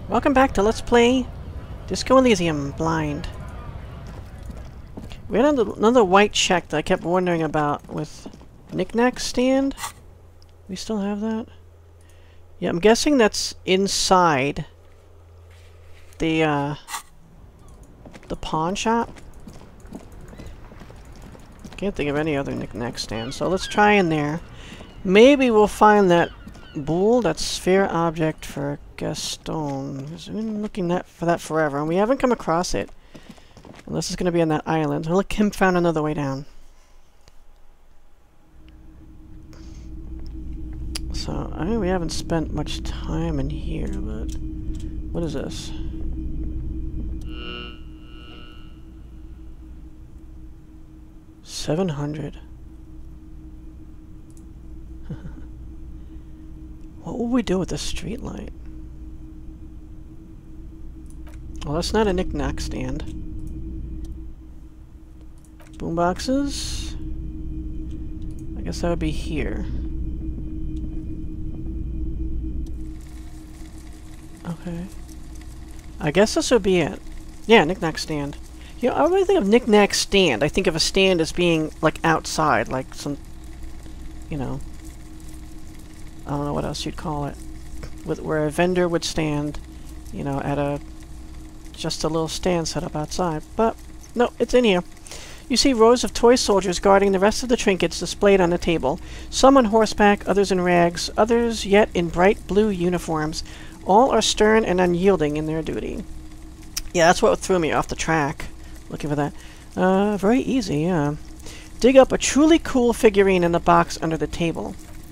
Welcome back to Let's Play Disco Elysium Blind. We had another white check that I kept wondering about with knick-knack stand. We still have that? Yeah, I'm guessing that's inside the pawn shop. Can't think of any other knick-knack stand, so let's try in there. Maybe we'll find that boule, that sphere object for Gaston. We've been looking for that forever, and we haven't come across it. Unless it's going to be on that island. Look, Kim found another way down. So, I mean, we haven't spent much time in here, but... What is this? $700. What will we do with the street light? Well, that's not a knick-knack stand. Boomboxes? I guess that would be here. Okay. I guess this would be it. Yeah, knick-knack stand. You know, I really think of knick-knack stand. I think of a stand as being, like, outside, like some, you know... I don't know what else you'd call it. Where a vendor would stand, you know, at just a little stand set up outside. But, no, it's in here. You see rows of toy soldiers guarding the rest of the trinkets displayed on the table. Some on horseback, others in rags, others yet in bright blue uniforms. All are stern and unyielding in their duty. Yeah, that's what threw me off the track. Looking for that. Very easy, yeah. Dig up a truly cool figurine in the box under the table.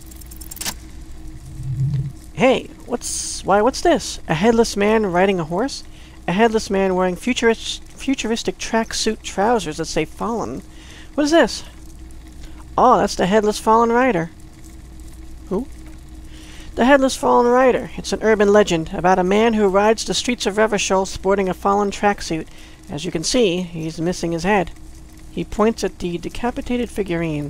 Hey, what's this? A headless man riding a horse? A headless man wearing futuristic tracksuit trousers that say Fallen. What is this? Oh, that's the Headless Fallen Rider. Who? The Headless Fallen Rider. It's an urban legend about a man who rides the streets of Revachol sporting a fallen tracksuit. As you can see, he's missing his head. He points at the decapitated figurine.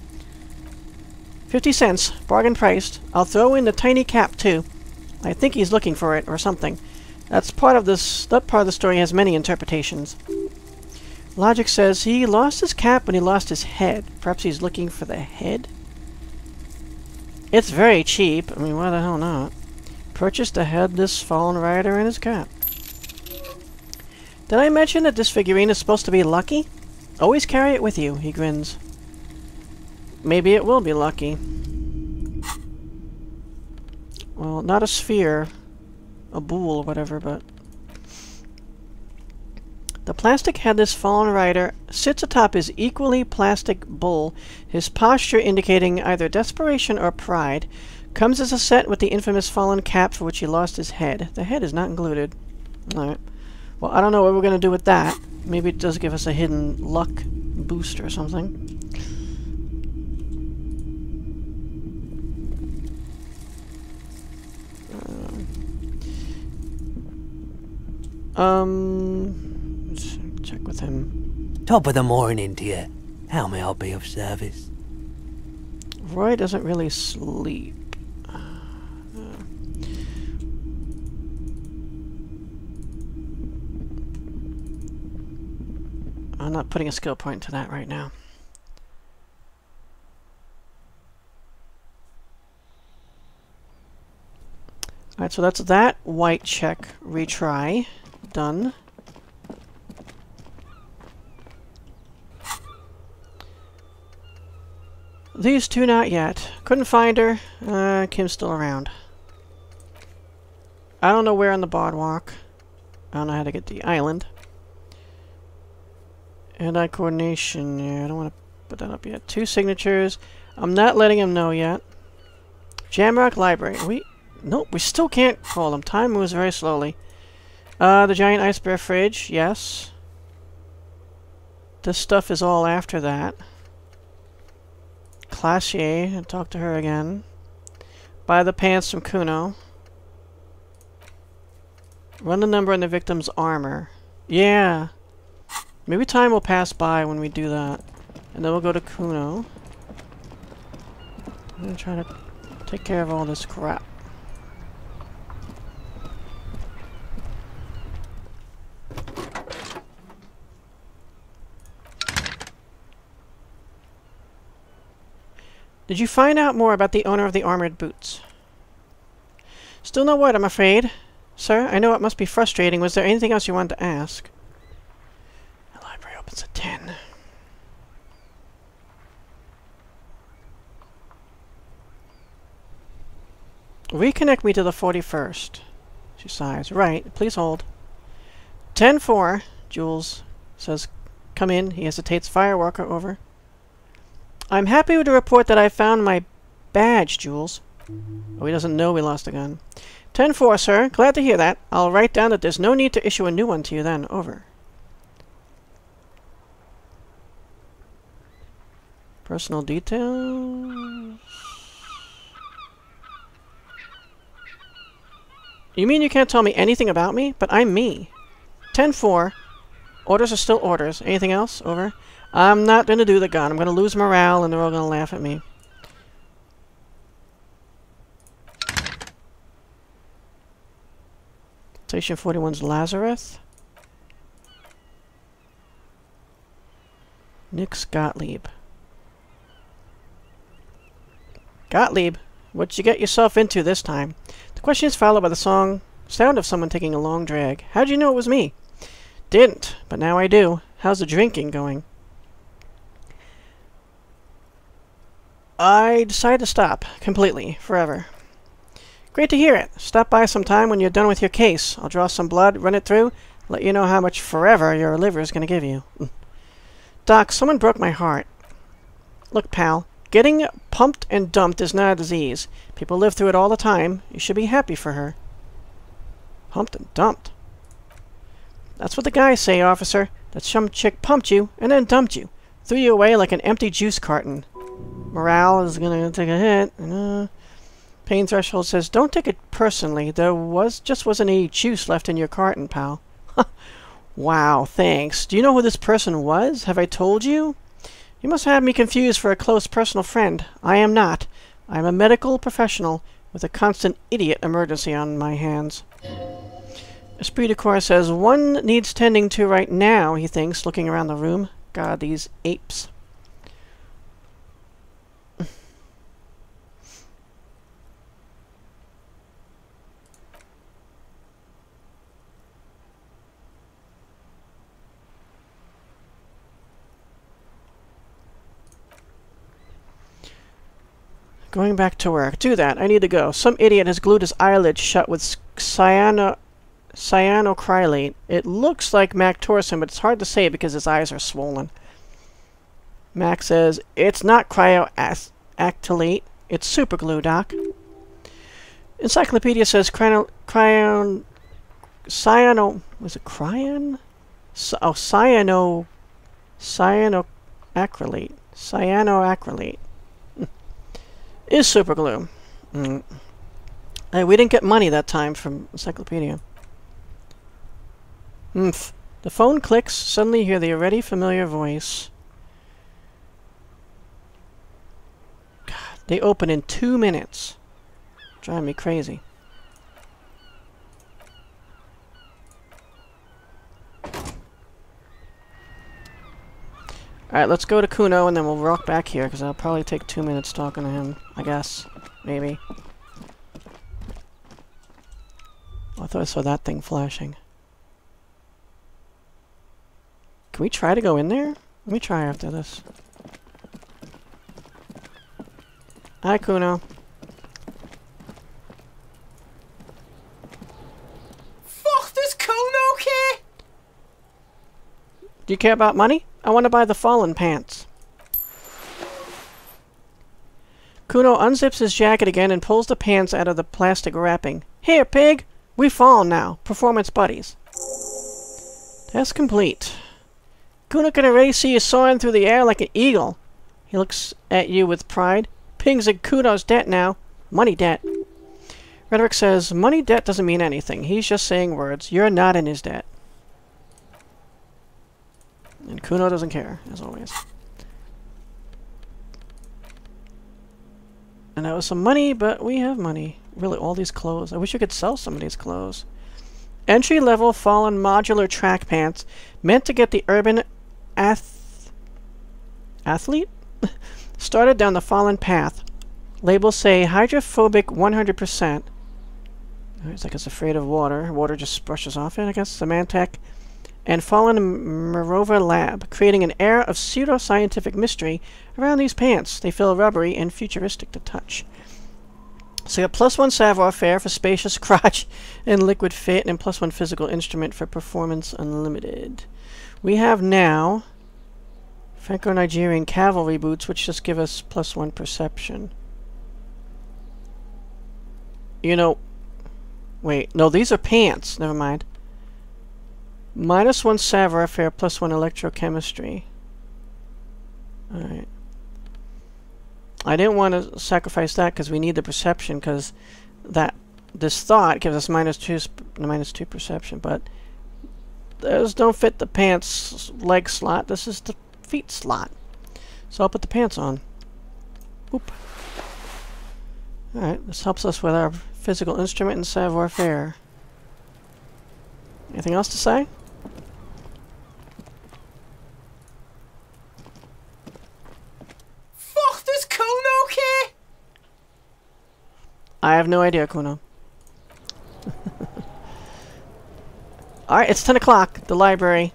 50 cents, bargain priced. I'll throw in the tiny cap, too. I think he's looking for it, or something. That part of the story has many interpretations. Logic says he lost his cap when he lost his head. Perhaps he's looking for the head? It's very cheap. I mean, why the hell not? Purchased a headless fallen rider and his cap. Did I mention that this figurine is supposed to be lucky? Always carry it with you, he grins. Maybe it will be lucky. Well, not a sphere, a boule or whatever, but... The plastic headless fallen rider sits atop his equally plastic bull, his posture indicating either desperation or pride. Comes as a set with the infamous fallen cap for which he lost his head. The head is not included. Alright. Well, I don't know what we're going to do with that. Maybe it does give us a hidden luck boost or something. Let's check with him. Top of the morning to you. How may I be of service? Roy doesn't really sleep. I'm not putting a skill point to that right now. Alright, so that's that white check retry. Done. These two not yet. Couldn't find her. Kim's still around. I don't know where on the boardwalk. I don't know how to get to the island. Hand-eye coordination. Yeah, I don't want to put that up yet. 2 signatures. I'm not letting him know yet. Jamrock Library. Nope, we still can't call them. Time moves very slowly. The giant ice bear fridge, yes. This stuff is all after that. Classier, talk to her again. Buy the pants from Kuno. Run the number on the victim's armor. Yeah. Maybe time will pass by when we do that. And then we'll go to Kuno. I'm gonna try to take care of all this crap. Did you find out more about the owner of the armored boots? Still no word, I'm afraid. Sir, I know it must be frustrating. Was there anything else you wanted to ask? The library opens at 10. Reconnect me to the 41st. She sighs. Right, please hold. 10-4. Jules says, come in. He hesitates. Fireworker over. I'm happy to report that I found my badge, Jules. Oh, he doesn't know we lost a gun. 10-4, sir. Glad to hear that. I'll write down that there's no need to issue a new one to you then. Over. Personal details. You mean you can't tell me anything about me? But I'm me. 10-4. Orders are still orders. Anything else? Over. I'm not going to do the gun. I'm going to lose morale and they're all going to laugh at me. Station 41's Lazarus. Nix Gottlieb. Gottlieb, what'd you get yourself into this time? The question is followed by the sound of someone taking a long drag. How'd you know it was me? Didn't, but now I do. How's the drinking going? I decided to stop. Completely. Forever. Great to hear it. Stop by sometime when you're done with your case. I'll draw some blood, run it through, let you know how much forever your liver is going to give you. Doc, someone broke my heart. Look, pal, getting pumped and dumped is not a disease. People live through it all the time. You should be happy for her. Pumped and dumped? That's what the guys say, officer. That some chick pumped you and then dumped you. Threw you away like an empty juice carton. Morale is going to take a hit. Pain threshold says, don't take it personally. There just wasn't any juice left in your carton, pal. Wow, thanks. Do you know who this person was? Have I told you? You must have me confused for a close personal friend. I am not. I am a medical professional with a constant idiot emergency on my hands. Esprit de Corps says, one needs tending to right now, he thinks, looking around the room. God, these apes. Going back to work. Do that. I need to go. Some idiot has glued his eyelids shut with cyanocrylate. It looks like Mac Torsen, but it's hard to say because his eyes are swollen. Mac says, it's not cryoactylate. It's super glue, Doc. Encyclopedia says cyano... Was it cryon? Cyanoacrylate. Cyanoacrylate. Is super glue. Hey, we didn't get money that time from Encyclopedia. The phone clicks. Suddenly you hear the already familiar voice. God, they open in 2 minutes. Driving me crazy. Alright, let's go to Kuno and then we'll walk back here, because I'll probably take 2 minutes talking to him. I guess. Maybe. Oh, I thought I saw that thing flashing. Can we try to go in there? Let me try after this. Hi, Kuno. Fuck, does Kuno care? Do you care about money? I want to buy the Fallen pants. Kuno unzips his jacket again and pulls the pants out of the plastic wrapping. Here, pig! We Fallen now. Performance buddies. Task complete. Kuno can already see you soaring through the air like an eagle. He looks at you with pride. Pig's in Kuno's debt now. Money debt. Rhetoric says, money debt doesn't mean anything. He's just saying words. You're not in his debt. And Kuno doesn't care, as always. And that was some money, but we have money. Really, all these clothes. I wish we could sell some of these clothes. Entry-level Fallen modular track pants meant to get the urban athlete? Started down the fallen path. Labels say hydrophobic 100%. It's like it's afraid of water. Water just brushes off it, I guess. Symantec. And fallen Mirova lab, creating an air of pseudo-scientific mystery around these pants. They feel rubbery and futuristic to touch. So you got +1 savoir-faire for spacious crotch and liquid fit, and +1 physical instrument for performance unlimited. We have now Franco-Nigerian cavalry boots, which just give us +1 perception. You know, wait, no, these are pants. Never mind. -1 savoir-faire, +1 electrochemistry. Alright. I didn't want to sacrifice that because we need the perception, because this thought gives us -2 perception, but those don't fit the pants leg slot. This is the feet slot. So I'll put the pants on. Oop. Alright, this helps us with our physical instrument and savoir-faire. Anything else to say? Fuck, does Kuno care? I have no idea, Kuno. Alright, it's 10 o'clock. The library.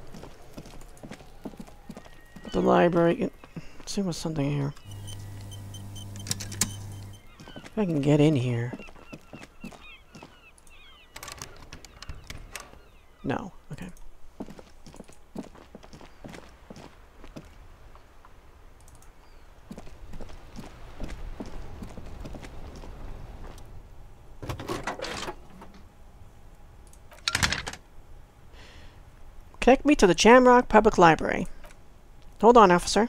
The library. Let's see what's something here. If I can get in here. No. Okay. Connect me to the Jamrock Public Library. Hold on, officer.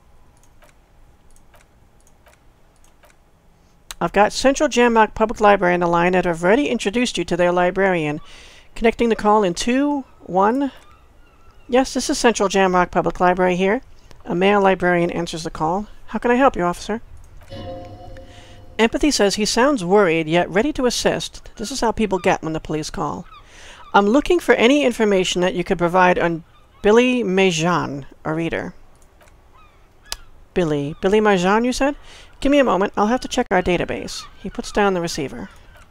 I've got Central Jamrock Public Library on the line and I've already introduced you to their librarian. Connecting the call in 2, 1. Yes, this is Central Jamrock Public Library here. A male librarian answers the call. How can I help you, officer? Empathy says he sounds worried, yet ready to assist. This is how people get when the police call. I'm looking for any information that you could provide on Billy Mejean, a reader. Billy Mejean, you said? Give me a moment. I'll have to check our database. He puts down the receiver.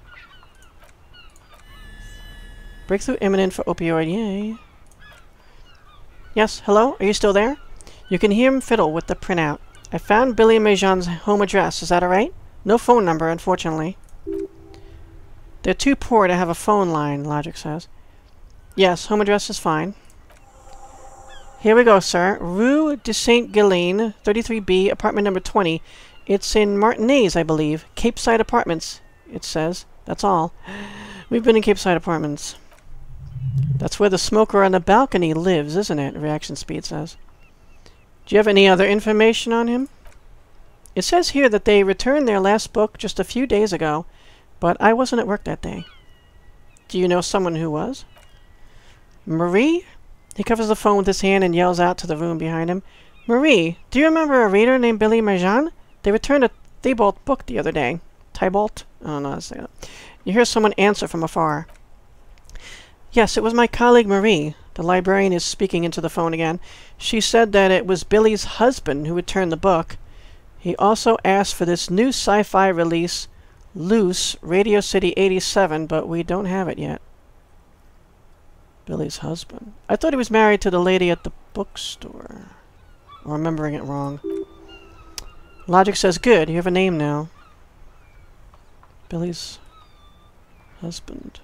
Breakthrough imminent for opioid, yay. Yes, hello? Are you still there? You can hear him fiddle with the printout. I found Billy Mejean's home address. Is that alright? No phone number, unfortunately. They're too poor to have a phone line, Logic says. Yes, home address is fine. Here we go, sir. Rue de Saint-Ghislaine, 33B, apartment number 20. It's in Martinez, I believe. Cape Side Apartments, it says. That's all. We've been in Cape Side Apartments. That's where the smoker on the balcony lives, isn't it? Reaction Speed says. Do you have any other information on him? It says here that they returned their last book just a few days ago, but I wasn't at work that day. Do you know someone who was? Marie? He covers the phone with his hand and yells out to the room behind him. Marie, do you remember a reader named Billy Mejean? They returned a Thibault book the other day. Thibault? I don't know how to say that. You hear someone answer from afar. Yes, it was my colleague Marie. The librarian is speaking into the phone again. She said that it was Billy's husband who returned the book. He also asked for this new sci-fi release, Loose, Radio City 87, but we don't have it yet. Billy's husband. I thought he was married to the lady at the bookstore. I'm remembering it wrong. Logic says, good, you have a name now. Billy's husband.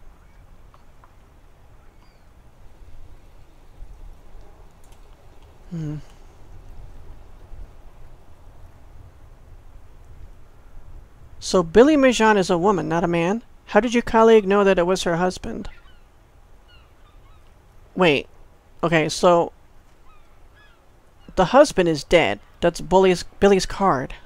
So Billy Mejean is a woman, not a man? How did your colleague know that it was her husband? Wait. Okay, so the husband is dead. That's Billy's card.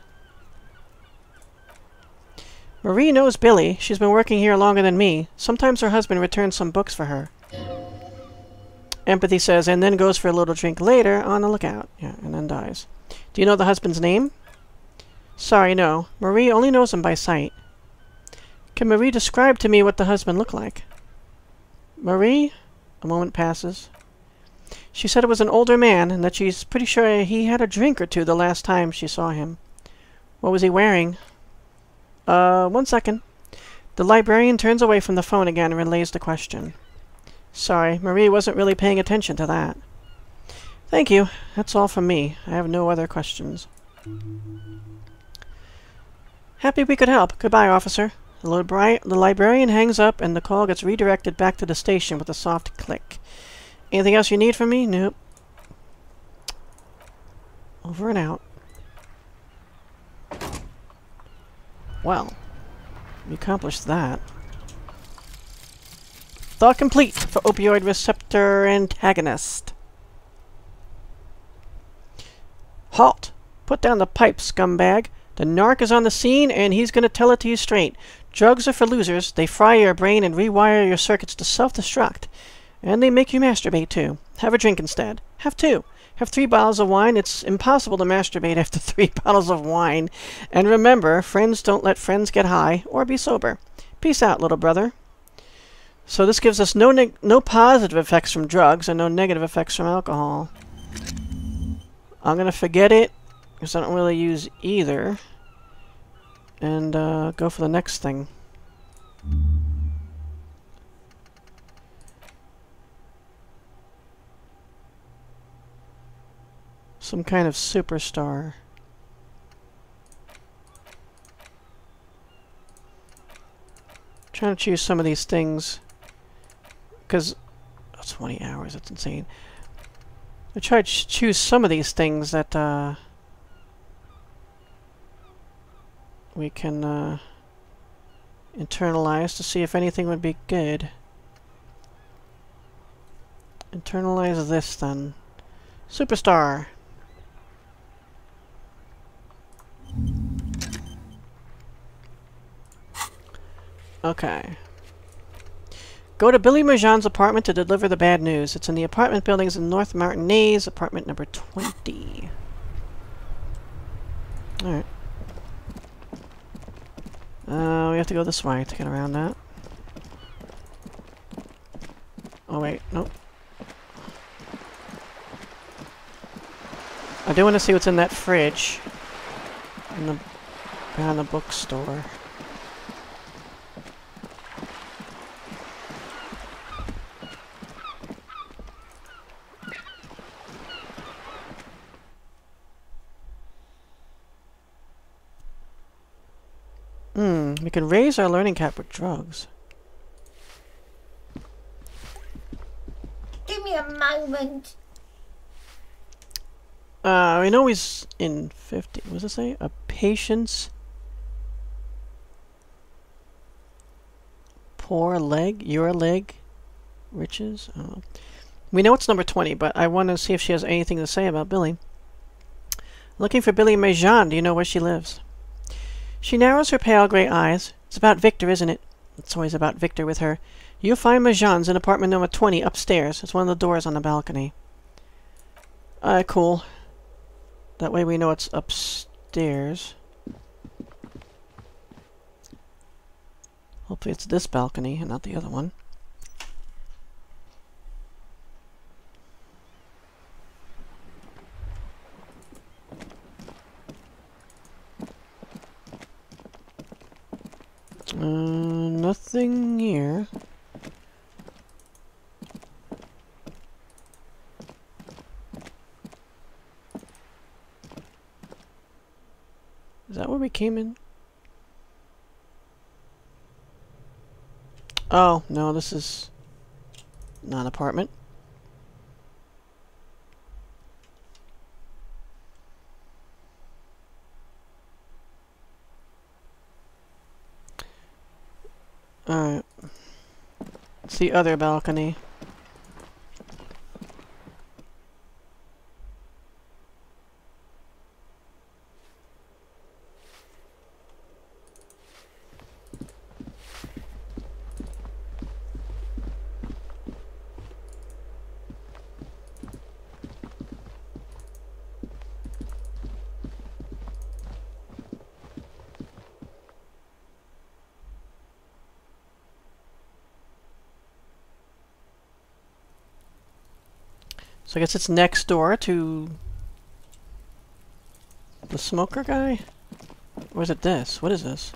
Marie knows Billy. She's been working here longer than me. Sometimes her husband returns some books for her. Empathy says, and then goes for a little drink later on the lookout. Yeah, and then dies. Do you know the husband's name? Sorry, no. Marie only knows him by sight. Can Marie describe to me what the husband looked like? Marie? A moment passes. She said it was an older man, and that she's pretty sure he had a drink or two the last time she saw him. What was he wearing? 1 second. The librarian turns away from the phone again and relays the question. Sorry, Marie wasn't really paying attention to that. Thank you. That's all from me. I have no other questions. Happy we could help. Goodbye, officer. The librarian hangs up and the call gets redirected back to the station with a soft click. Anything else you need from me? Nope. Over and out. Well, we accomplished that. Thought complete for opioid receptor antagonist. Halt! Put down the pipe, scumbag. The narc is on the scene and he's gonna tell it to you straight. Drugs are for losers. They fry your brain and rewire your circuits to self-destruct. And they make you masturbate too. Have a drink instead. Have 2. Have 3 bottles of wine. It's impossible to masturbate after 3 bottles of wine. And remember, friends don't let friends get high or be sober. Peace out, little brother. So this gives us no positive effects from drugs and no negative effects from alcohol. I'm going to forget it, because I don't really use either. And go for the next thing. Some kind of superstar. Trying to choose some of these things. Because... 20 hours, that's insane. I try to choose some of these things that we can internalize to see if anything would be good. Internalize this then. Superstar. Okay. Go to Billy Mejean's apartment to deliver the bad news. It's in the apartment buildings in North Martinez, apartment number 20. Alright. We have to go this way to get around that. Oh wait, nope. I do want to see what's in that fridge. Behind the bookstore. We can raise our learning cap with drugs. Give me a moment. We know he's in 50. What does it say? A patient's poor leg? Your leg? Riches? Oh. We know it's number 20, but I want to see if she has anything to say about Billy. Looking for Billy Mejean. Do you know where she lives? She narrows her pale gray eyes. It's about Victor, isn't it? It's always about Victor with her. You'll find Mejean's in apartment number 20 upstairs. It's one of the doors on the balcony. Cool. That way we know it's upstairs. Hopefully it's this balcony and not the other one. Nothing here. Is that where we came in? Oh, no, this is not an apartment. Alright. It's the other balcony. So I guess it's next door to the smoker guy? Or is it this? What is this?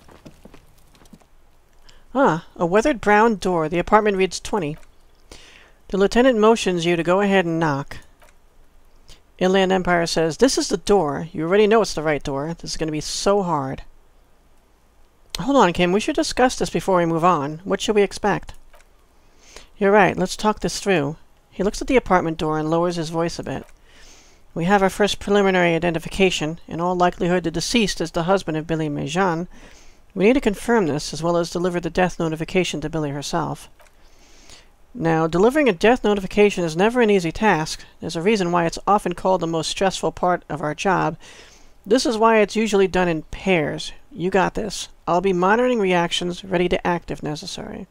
Ah, a weathered brown door. The apartment reads 20. The lieutenant motions you to go ahead and knock. Inland Empire says, "This is the door. You already know it's the right door. This is going to be so hard." Hold on, Kim. We should discuss this before we move on. What should we expect? You're right. Let's talk this through. He looks at the apartment door and lowers his voice a bit. We have our first preliminary identification. In all likelihood, the deceased is the husband of Billy Mejean. We need to confirm this, as well as deliver the death notification to Billy herself. Now, delivering a death notification is never an easy task. There's a reason why it's often called the most stressful part of our job. This is why it's usually done in pairs. You got this. I'll be monitoring reactions, ready to act if necessary.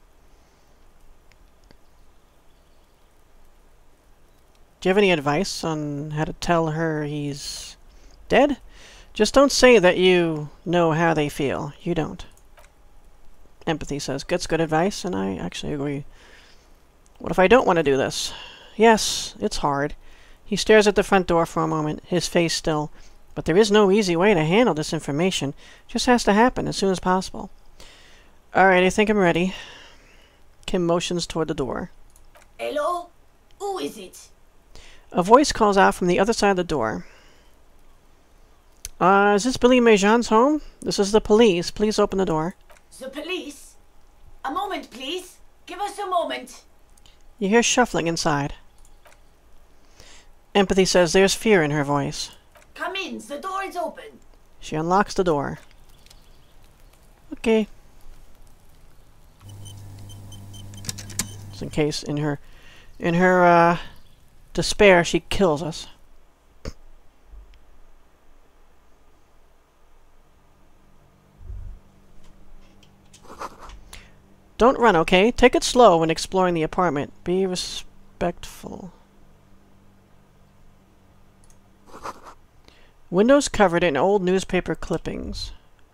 Do you have any advice on how to tell her he's dead? Just don't say that you know how they feel. You don't. Empathy says, "That's good advice," and I actually agree. What if I don't want to do this? Yes, it's hard. He stares at the front door for a moment, his face still. But there is no easy way to handle this information. It just has to happen as soon as possible. Alright, I think I'm ready. Kim motions toward the door. Hello? Who is it? A voice calls out from the other side of the door. Is this Billy Mejean's home? This is the police. Please open the door. The police? A moment, please. Give us a moment. You hear shuffling inside. Empathy says there's fear in her voice. Come in. The door is open. She unlocks the door. Okay. Just in case in her despair she kills us. Don't run, okay? Take it slow when exploring the apartment. Be respectful. Windows covered in old newspaper clippings.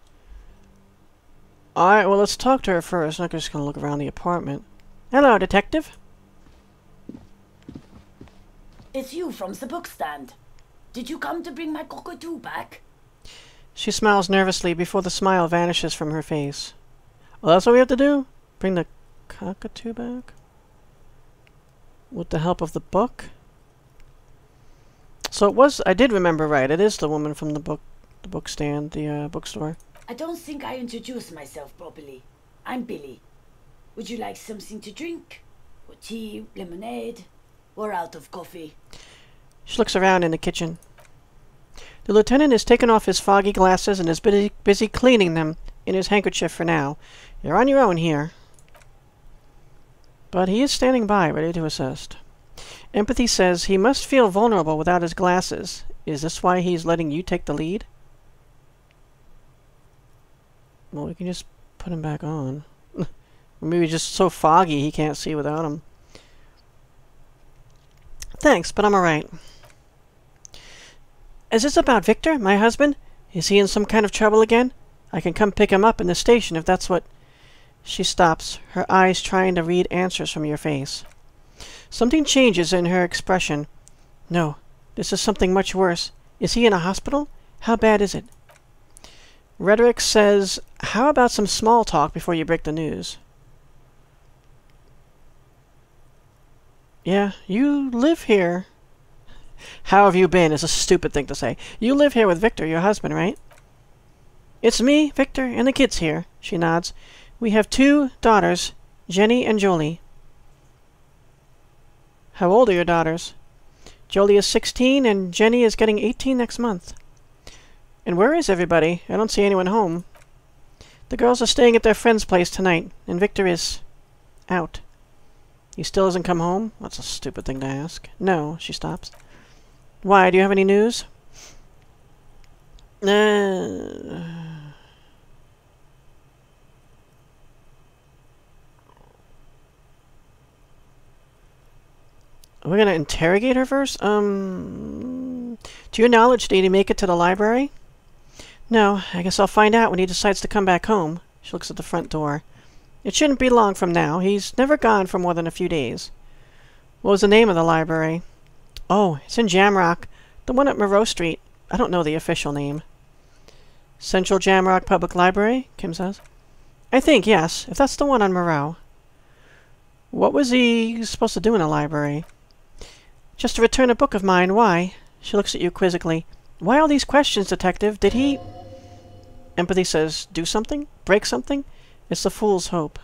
Alright, well, let's talk to her first. I'm just going to look around the apartment. Hello, detective. It's you from the book stand. Did you come to bring my cockatoo back? She smiles nervously before the smile vanishes from her face. Well, that's what we have to do? Bring the cockatoo back? With the help of the book? So it was, I did remember right, it is the woman from the bookstand, the bookstore. I don't think I introduced myself properly. I'm Billy. Would you like something to drink? Or tea, lemonade? We're out of coffee. She looks around in the kitchen. The lieutenant has taken off his foggy glasses and is busy cleaning them in his handkerchief for now. You're on your own here. But he is standing by, ready to assist. Empathy says he must feel vulnerable without his glasses. Is this why he's letting you take the lead? Well, we can just put him back on. Or maybe just so foggy he can't see without him. Thanks, but I'm alright. Is this about Victor, my husband? Is he in some kind of trouble again? I can come pick him up in the station if that's what... She stops, her eyes trying to read answers from your face. Something changes in her expression. No, this is something much worse. Is he in a hospital? How bad is it? Rhetoric says, how about some small talk before you break the news? Yeah, you live here. How have you been is a stupid thing to say. You live here with Victor, your husband, right? It's me, Victor, and the kids here, she nods. We have 2 daughters, Jenny and Jolie. How old are your daughters? Jolie is 16 and Jenny is getting 18 next month. And where is everybody? I don't see anyone home. The girls are staying at their friend's place tonight, and Victor is... out. He still hasn't come home? That's a stupid thing to ask. No, she stops. Why, do you have any news? We're going to interrogate her first? To your knowledge, did he make it to the library? No, I guess I'll find out when he decides to come back home. She looks at the front door. It shouldn't be long from now. He's never gone for more than a few days. What was the name of the library? Oh, it's in Jamrock. The one at Moreau Street. I don't know the official name. Central Jamrock Public Library, Kim says. I think, yes, if that's the one on Moreau. What was he supposed to do in a library? Just to return a book of mine. Why? She looks at you quizzically. Why all these questions, Detective? Did he... Empathy says, do something? Break something? It's the fool's hope.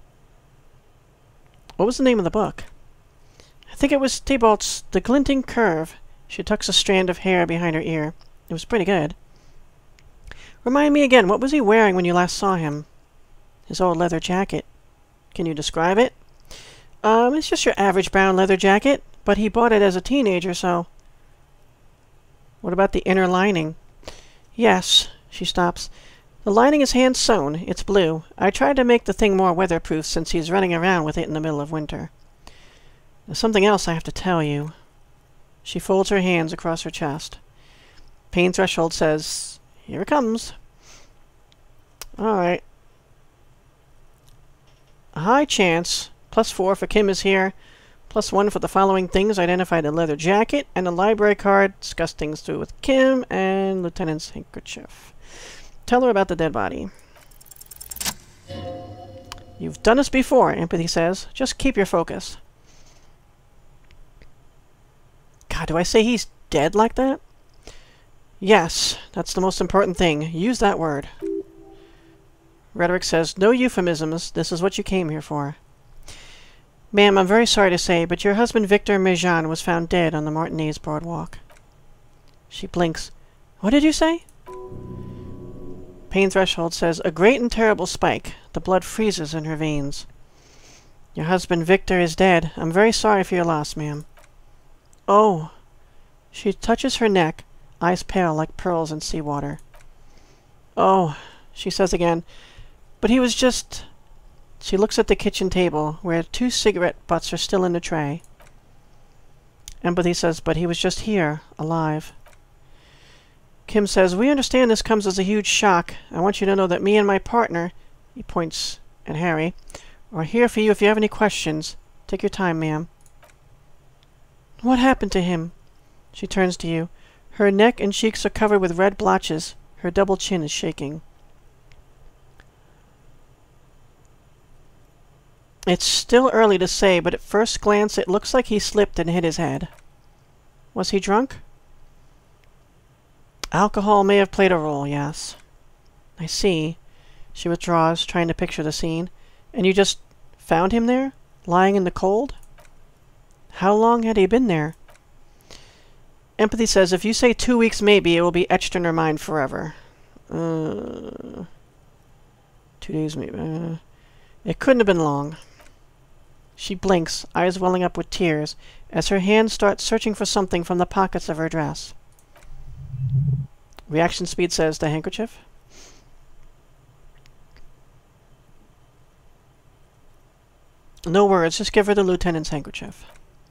What was the name of the book? I think it was Thibault's The Glinting Curve. She tucks a strand of hair behind her ear. It was pretty good. Remind me again, what was he wearing when you last saw him? His old leather jacket. Can you describe it? It's just your average brown leather jacket, but he bought it as a teenager, so... What about the inner lining? Yes, she stops. The lining is hand-sewn. It's blue. I tried to make the thing more weatherproof since he's running around with it in the middle of winter. There's something else I have to tell you. She folds her hands across her chest. Pain Threshold says, here it comes. All right. A high chance, +4 for Kim is here, +1 for the following things: identify the leather jacket and the library card, discuss things through with Kim, and Lieutenant's handkerchief. Tell her about the dead body. You've done this before, Empathy says. Just keep your focus. God, do I say he's dead like that? Yes, that's the most important thing. Use that word. Rhetoric says, no euphemisms. This is what you came here for. Ma'am, I'm very sorry to say, but your husband Victor Mejean was found dead on the Martinez boardwalk. She blinks. What did you say? Pain Threshold says, a great and terrible spike. The blood freezes in her veins. Your husband Victor is dead. I'm very sorry for your loss, ma'am. Oh. She touches her neck, eyes pale like pearls in seawater. Oh, she says again. But he was just... She looks at the kitchen table, where 2 cigarette butts are still in the tray. Empathy says, but he was just here, alive. Kim says, we understand this comes as a huge shock. I want you to know that me and my partner, he points at Harry, are here for you if you have any questions. Take your time, ma'am. What happened to him? She turns to you. Her neck and cheeks are covered with red blotches. Her double chin is shaking. It's still early to say, but at first glance it looks like he slipped and hit his head. Was he drunk? Alcohol may have played a role, yes. I see. She withdraws, trying to picture the scene. And you just found him there? Lying in the cold? How long had he been there? Empathy says, if you say 2 weeks maybe, it will be etched in her mind forever. 2 days maybe. It couldn't have been long. She blinks, eyes welling up with tears, as her hands start searching for something from the pockets of her dress. Reaction speed says, the handkerchief? No words, just give her the lieutenant's handkerchief.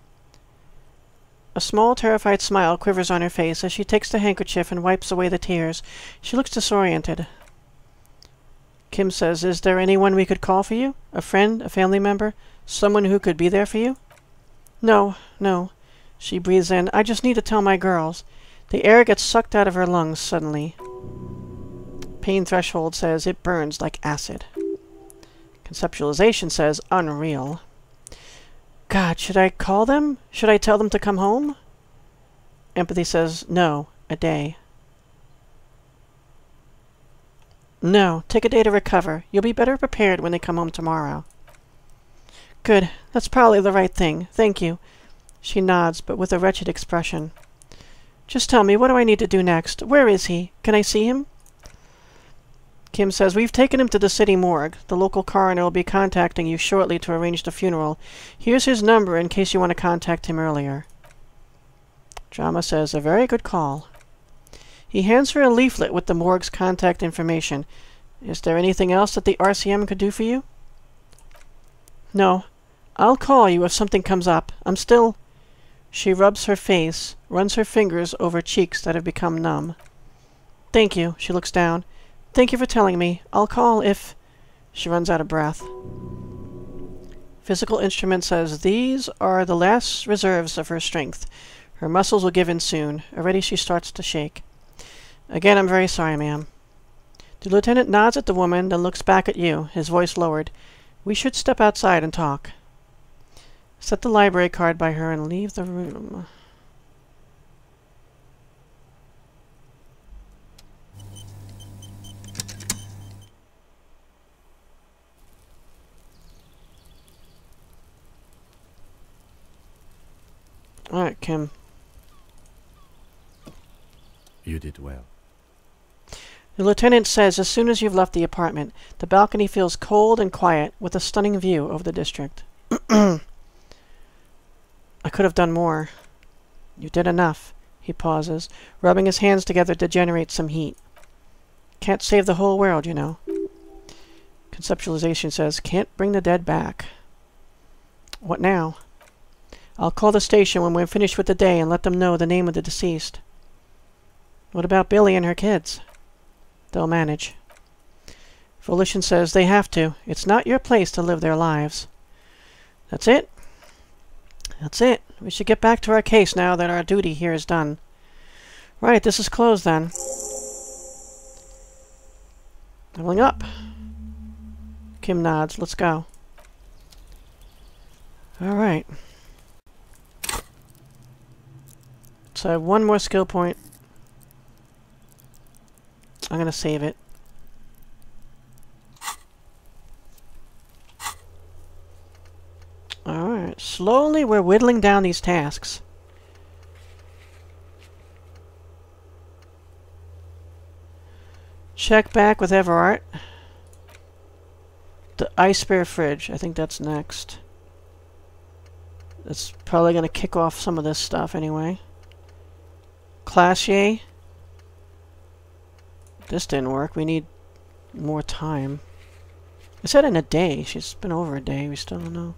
A small, terrified smile quivers on her face as she takes the handkerchief and wipes away the tears. She looks disoriented. Kim says, is there anyone we could call for you? A friend? A family member? Someone who could be there for you? No, no. She breathes in. I just need to tell my girls. The air gets sucked out of her lungs suddenly. Pain Threshold says, it burns like acid. Conceptualization says, unreal. God, should I call them? Should I tell them to come home? Empathy says, no, a day. No, take a day to recover. You'll be better prepared when they come home tomorrow. Good. That's probably the right thing. Thank you. She nods, but with a wretched expression. Just tell me, what do I need to do next? Where is he? Can I see him? Kim says, we've taken him to the city morgue. The local coroner will be contacting you shortly to arrange the funeral. Here's his number in case you want to contact him earlier. Drama says, a very good call. He hands her a leaflet with the morgue's contact information. Is there anything else that the RCM could do for you? No. I'll call you if something comes up. I'm still... She rubs her face, runs her fingers over cheeks that have become numb. Thank you. She looks down. Thank you for telling me. I'll call if... She runs out of breath. Physical instrument says, these are the last reserves of her strength. Her muscles will give in soon. Already she starts to shake. Again, I'm very sorry, ma'am. The lieutenant nods at the woman, then looks back at you, his voice lowered. We should step outside and talk. Set the library card by her and leave the room. Alright, Kim. You did well. The lieutenant says as soon as you've left the apartment, the balcony feels cold and quiet with a stunning view over the district. I could have done more. You did enough. He pauses, rubbing his hands together to generate some heat. Can't save the whole world, you know. Conceptualization says, can't bring the dead back. What now? I'll call the station when we're finished with the day and let them know the name of the deceased. What about Billy and her kids? They'll manage. Volition says they have to. It's not your place to live their lives. That's it. That's it. We should get back to our case now that our duty here is done. Right, this is closed then. Leveling up. Kim nods. Let's go. Alright. So I have one more skill point. I'm gonna save it. Alright, slowly we're whittling down these tasks. Check back with Everart. The ice bear fridge, I think that's next. That's probably gonna kick off some of this stuff anyway. Classier. This didn't work. We need more time. I said in a day. She's been over a day. We still don't know.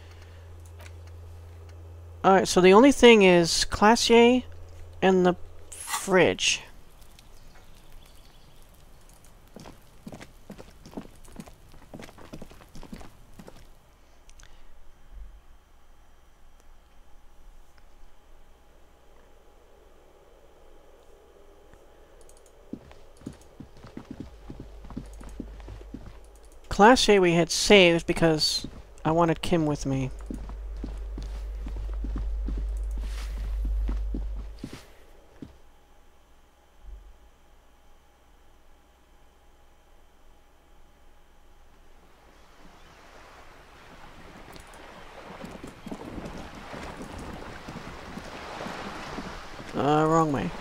Alright, so the only thing is Classier and the fridge. Classier we had saved because I wanted Kim with me. Wrong way.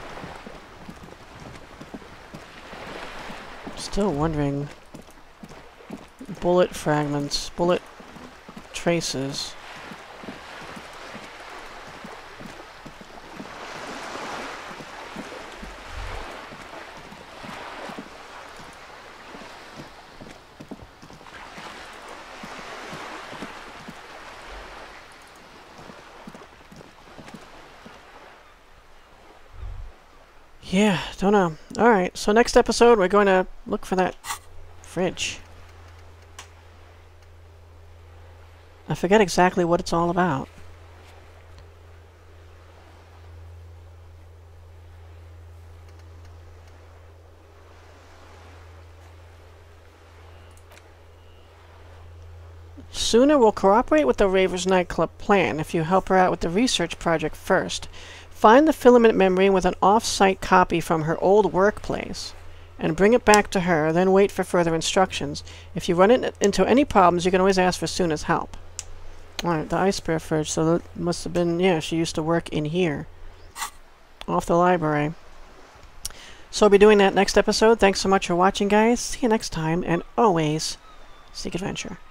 Still wondering. Bullet fragments, bullet traces. Yeah, don't know. Alright, so next episode we're going to look for that fridge. I forget exactly what it's all about. Sooner will cooperate with the Ravers nightclub plan if you help her out with the research project first. Find the filament membrane with an off-site copy from her old workplace and bring it back to her, then wait for further instructions. If you run into any problems, you can always ask for Suna's help. Alright, the ice bear fridge, so that must have been, yeah, she used to work in here. Off the library. So I'll be doing that next episode. Thanks so much for watching, guys. See you next time, and always seek adventure.